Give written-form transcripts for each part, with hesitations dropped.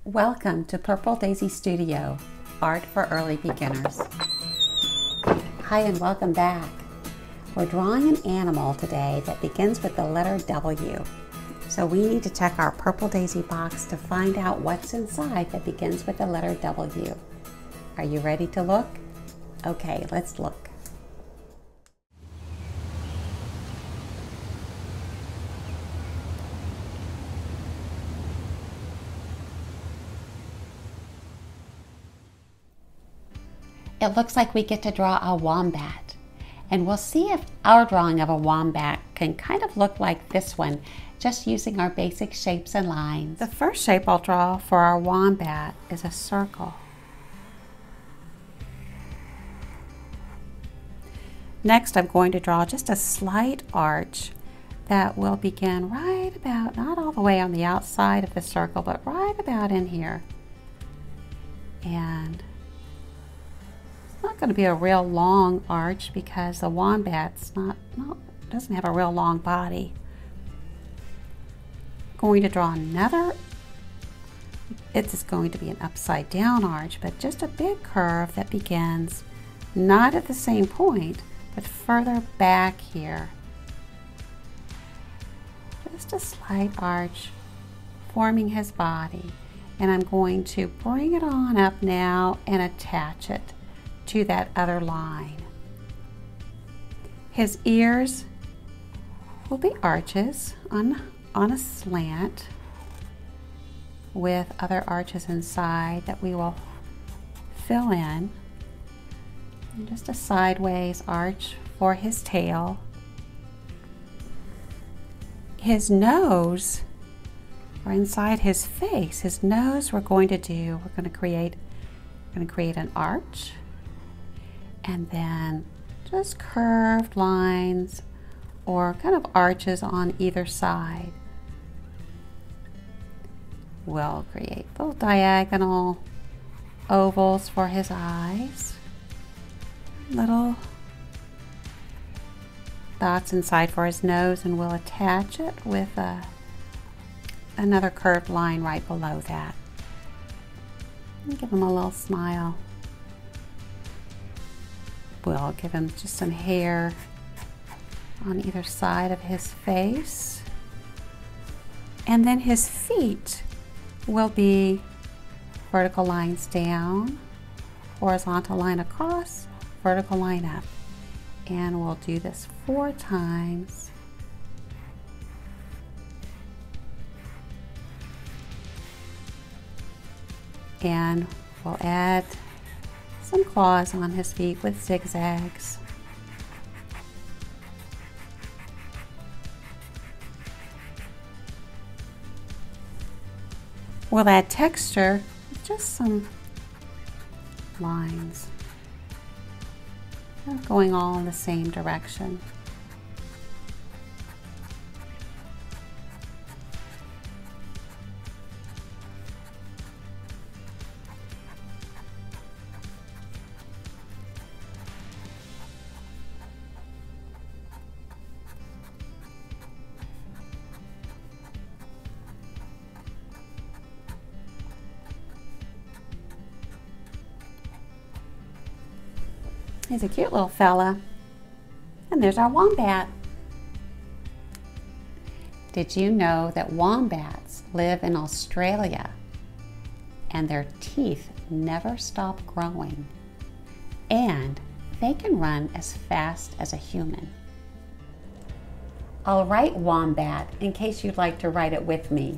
Welcome to PurpleDaisyStudio, Art for Early Beginners. Hi and welcome back. We're drawing an animal today that begins with the letter W. So we need to check our Purple Daisy box to find out what's inside that begins with the letter W. Are you ready to look? Okay, let's look. It looks like we get to draw a wombat, and we'll see if our drawing of a wombat can kind of look like this one, just using our basic shapes and lines. The first shape I'll draw for our wombat is a circle. Next, I'm going to draw just a slight arch that will begin right about, not all the way on the outside of the circle, but right about in here. And not going to be a real long arch because the wombat's doesn't have a real long body. Going to draw another. It's going to be an upside down arch, but just a big curve that begins not at the same point, but further back here. Just a slight arch forming his body, and I'm going to bring it on up now and attach it to that other line. His ears will be arches on a slant with other arches inside that we will fill in. And just a sideways arch for his tail. His nose, or inside his face, his nose we're going to create an arch. And then just curved lines or kind of arches on either side. We'll create little diagonal ovals for his eyes. Little dots inside for his nose, and we'll attach it with another curved line right below that. And give him a little smile. We'll give him just some hair on either side of his face. And then his feet will be vertical lines down, horizontal line across, vertical line up. And we'll do this 4 times. And we'll add some claws on his feet with zigzags. We'll add texture with just some lines going all in the same direction. He's a cute little fella. And there's our wombat. Did you know that wombats live in Australia and their teeth never stop growing? And they can run as fast as a human. I'll write wombat in case you'd like to write it with me.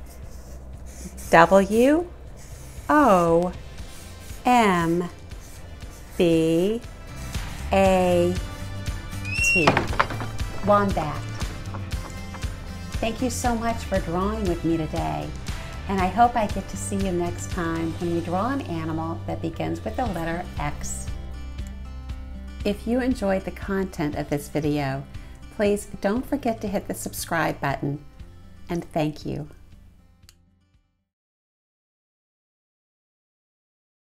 W-O-M-B-A-T. Wombat. Thank you so much for drawing with me today, and I hope I get to see you next time when we draw an animal that begins with the letter X. If you enjoyed the content of this video, please don't forget to hit the subscribe button, and thank you.